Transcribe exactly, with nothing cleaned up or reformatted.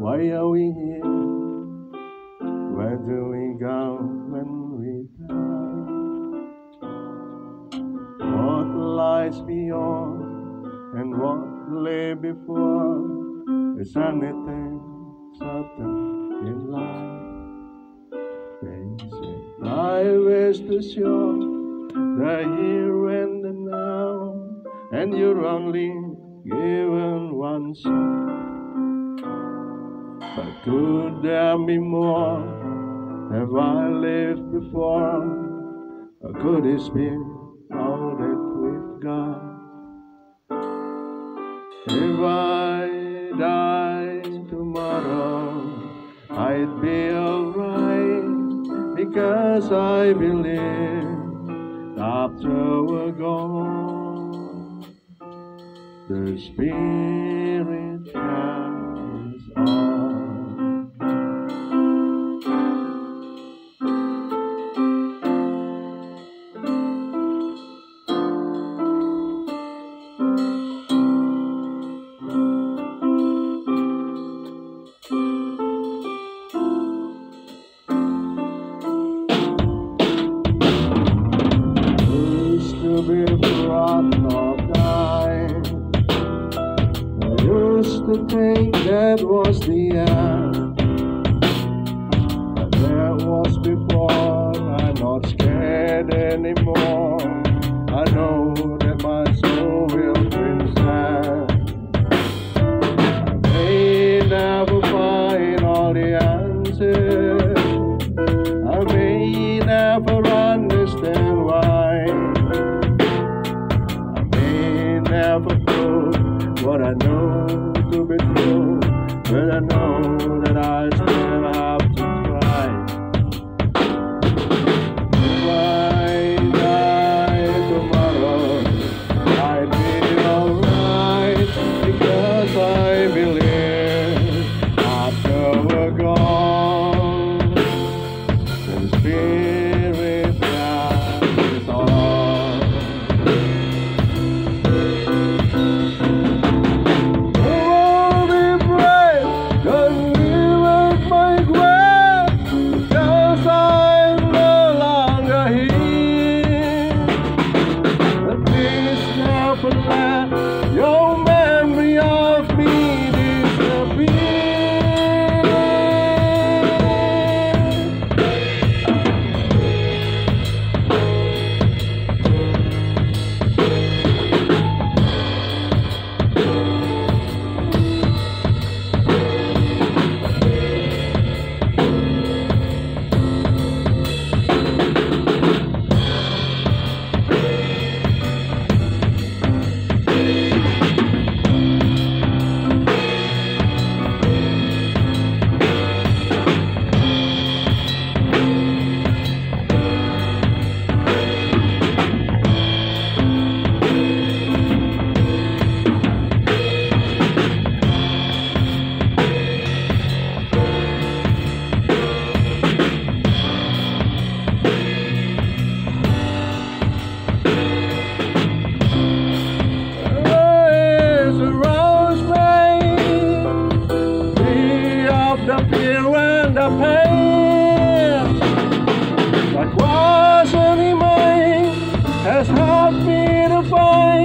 Why are we here? Where do we go when we die? What lies beyond and what lay before? Is anything certain in life? They say life is too short, the here and the now, and you're only given one shot. But could there be more? Have I lived before? Or could this be all that we've got? If I died tomorrow, I'd be alright, because I believe after we're gone, the spirit carries on. To be forgotten or die. I used to think that was the end, but that was before. I'm not scared anymore. I know that my soul will transcend. I may never find all the answers, I may never understand why, never prove what I know to be true, but I know that I still have to try. If I die tomorrow, I'd be alright, because I believe after we're gone, the spirit carries on. Let your memory of me disappear. The fear and the pain that wasn't in mine has helped me to find